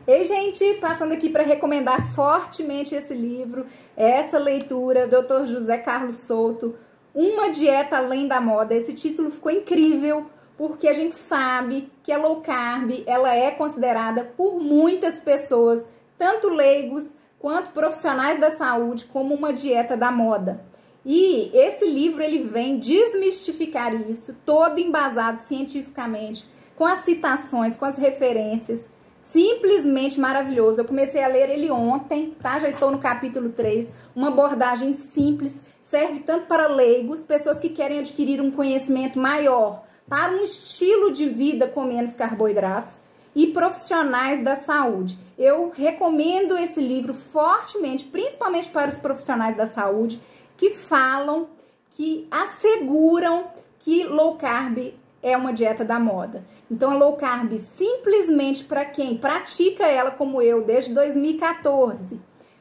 Ei, gente, passando aqui para recomendar fortemente esse livro, essa leitura, Dr. José Carlos Souto, Uma Dieta Além da Moda. Esse título ficou incrível, porque a gente sabe que a low carb, ela é considerada por muitas pessoas, tanto leigos quanto profissionais da saúde, como uma dieta da moda. E esse livro, ele vem desmistificar isso, todo embasado cientificamente, com as citações, com as referências. Simplesmente maravilhoso. Eu comecei a ler ele ontem, tá? Já estou no capítulo 3. Uma abordagem simples, serve tanto para leigos, pessoas que querem adquirir um conhecimento maior, para um estilo de vida com menos carboidratos, e profissionais da saúde. Eu recomendo esse livro fortemente, principalmente para os profissionais da saúde, que falam, que asseguram que low carb é uma dieta da moda. Então, a low carb, simplesmente para quem pratica ela como eu desde 2014,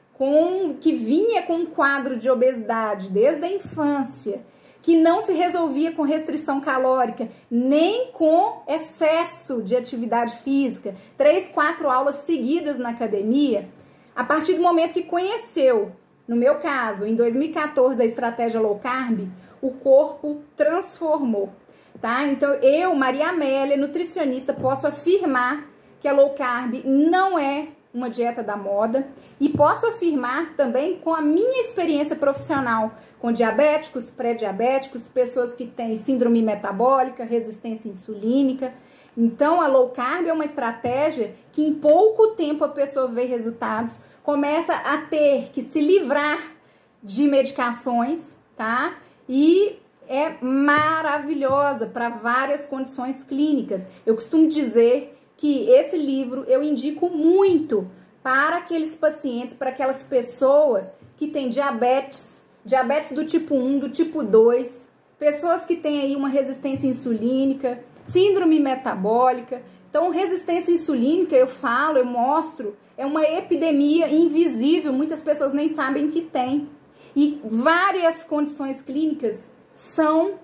que vinha com um quadro de obesidade desde a infância, que não se resolvia com restrição calórica, nem com excesso de atividade física, 3, 4 aulas seguidas na academia, a partir do momento que conheceu, no meu caso, em 2014, a estratégia low carb, o corpo transformou. Tá? Então, eu, Maria Amélia, nutricionista, posso afirmar que a low carb não é uma dieta da moda e posso afirmar também com a minha experiência profissional com diabéticos, pré-diabéticos, pessoas que têm síndrome metabólica, resistência insulínica. Então, a low carb é uma estratégia que em pouco tempo a pessoa vê resultados, começa a ter que se livrar de medicações, tá? E é maravilhosa para várias condições clínicas. Eu costumo dizer que esse livro eu indico muito para aqueles pacientes, para aquelas pessoas que têm diabetes do tipo 1, do tipo 2, pessoas que têm aí uma resistência insulínica, síndrome metabólica. Então, resistência insulínica, eu mostro, é uma epidemia invisível, muitas pessoas nem sabem que tem. E várias condições clínicas são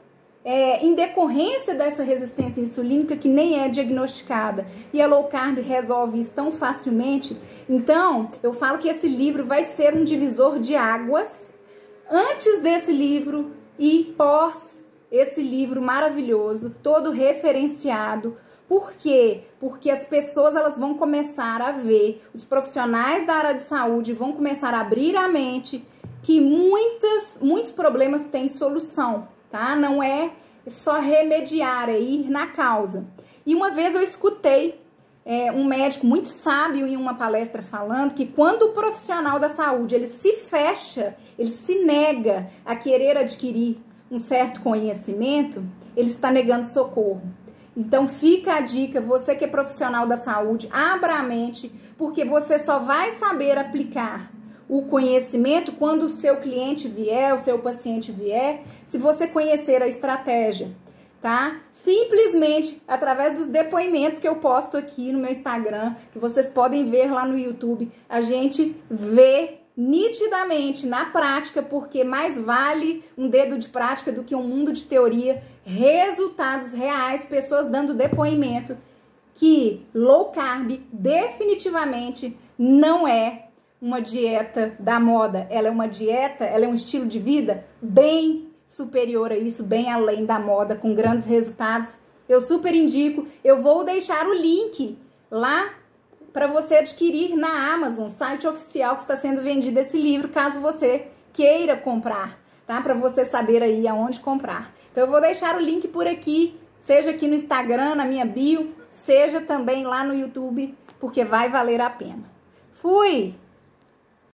em decorrência dessa resistência insulínica que nem é diagnosticada. E a low carb resolve isso tão facilmente. Então, eu falo que esse livro vai ser um divisor de águas antes desse livro e pós esse livro maravilhoso, todo referenciado. Por quê? Porque as pessoas elas vão começar a ver, os profissionais da área de saúde vão começar a abrir a mente que muitos problemas têm solução, tá? Não é só remediar, é ir na causa. E uma vez eu escutei um médico muito sábio em uma palestra falando que quando o profissional da saúde ele se fecha, ele se nega a querer adquirir um certo conhecimento, ele está negando socorro. Então fica a dica, você que é profissional da saúde, abra a mente, porque você só vai saber aplicar o conhecimento quando o seu cliente vier, o seu paciente vier, se você conhecer a estratégia, tá? Simplesmente através dos depoimentos que eu posto aqui no meu Instagram, que vocês podem ver lá no YouTube, a gente vê nitidamente na prática, porque mais vale um dedo de prática do que um mundo de teoria, resultados reais, pessoas dando depoimento que low carb definitivamente não é uma dieta da moda, ela é uma dieta, ela é um estilo de vida bem superior a isso, bem além da moda, com grandes resultados. Eu super indico, eu vou deixar o link lá para você adquirir na Amazon, site oficial que está sendo vendido esse livro, caso você queira comprar, tá? Para você saber aí aonde comprar. Então eu vou deixar o link por aqui, seja aqui no Instagram, na minha bio, seja também lá no YouTube, porque vai valer a pena. Fui!